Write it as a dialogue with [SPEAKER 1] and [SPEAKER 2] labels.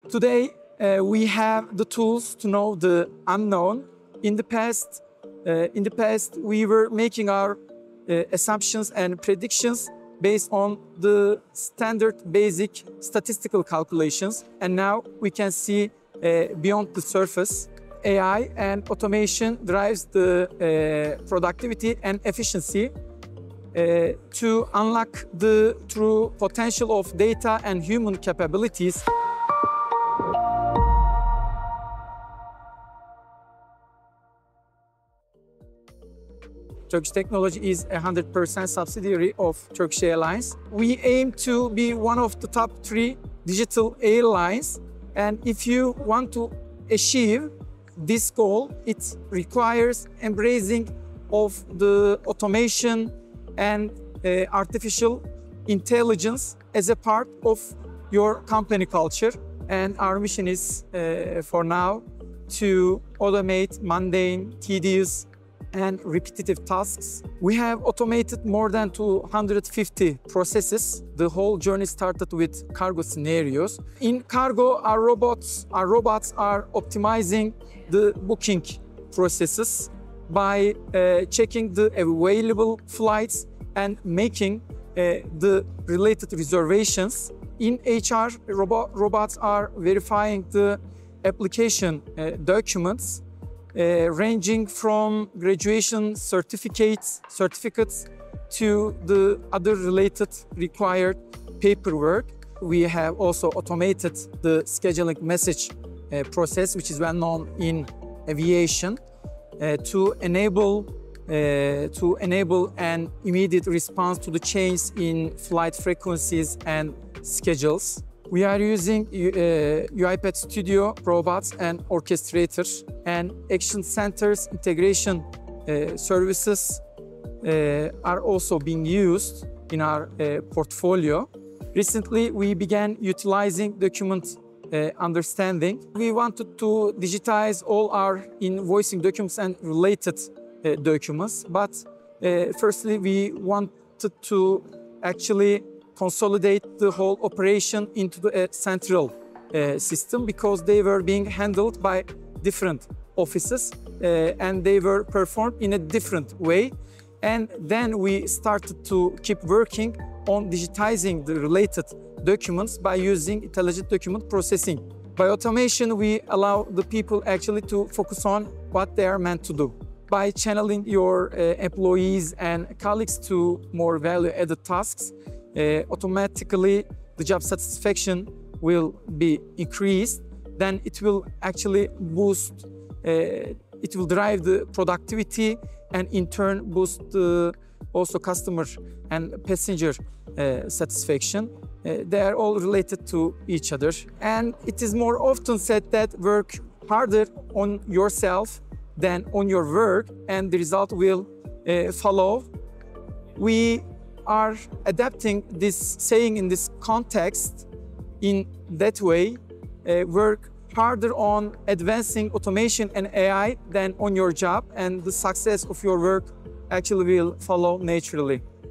[SPEAKER 1] Today, we have the tools to know the unknown. In the past, we were making our assumptions and predictions based on the standard basic statistical calculations. And now we can see beyond the surface. AI and automation drives the productivity and efficiency to unlock the true potential of data and human capabilities. Turkish Technology is a 100% subsidiary of Turkish Airlines. We aim to be one of the top 3 digital airlines. And if you want to achieve this goal, it requires embracing of the automation and artificial intelligence as a part of your company culture. And our mission is, for now, to automate mundane, tedious, and repetitive tasks. We have automated more than 250 processes. The whole journey started with cargo scenarios. In cargo, our robots are optimizing the booking processes by checking the available flights and making the related reservations. In HR, robots are verifying the application documents ranging from graduation certificates to the other related required paperwork. We have also automated the scheduling message process, which is well known in aviation, to enable an immediate response to the change in flight frequencies and schedules. We are using UiPath Studio robots and orchestrators, and action centers integration services are also being used in our portfolio. Recently, we began utilizing document understanding. We wanted to digitize all our invoicing documents and related documents, but firstly, we wanted to actually consolidate the whole operation into a central system, because they were being handled by different offices and they were performed in a different way. And then we started to keep working on digitizing the related documents by using intelligent document processing. By automation, we allow the people actually to focus on what they are meant to do. By channeling your employees and colleagues to more value-added tasks, automatically the job satisfaction will be increased. Then it will actually boost, it will drive the productivity and in turn boost also customer and passenger satisfaction. They are all related to each other. And it is more often said that work harder on yourself than on your work, and the result will follow. We are adapting this saying in this context in that way. Work harder on advancing automation and AI than on your job, and the success of your work actually will follow naturally.